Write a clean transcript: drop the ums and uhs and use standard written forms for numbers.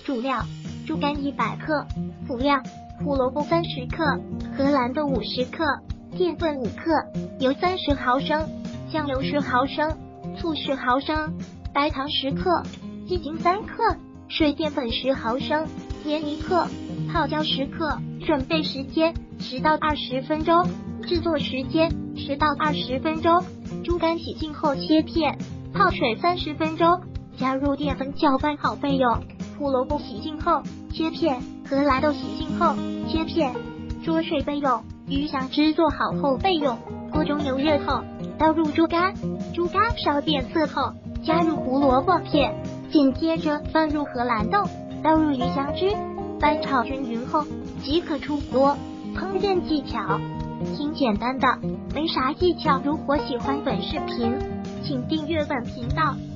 主料：猪肝100克。辅料：胡萝卜30克，荷兰豆50克，淀粉5克，油30毫升，酱油10毫升，醋10毫升，白糖10克，鸡精3克，水淀粉10毫升，盐1克，泡椒10克。准备时间10到20分钟，制作时间10到20分钟。猪肝洗净后切片，泡水30分钟，加入淀粉搅拌好备用。胡萝卜洗净后切片，荷兰豆洗净后切片，焯水备用。鱼香汁做好后备用。锅中油热后，倒入猪肝，猪肝稍变色后，加入胡萝卜片，紧接着放入荷兰豆，倒入鱼香汁，翻炒均匀后即可出锅。烹饪技巧挺简单的，没啥技巧。如果喜欢本视频，请订阅本频道。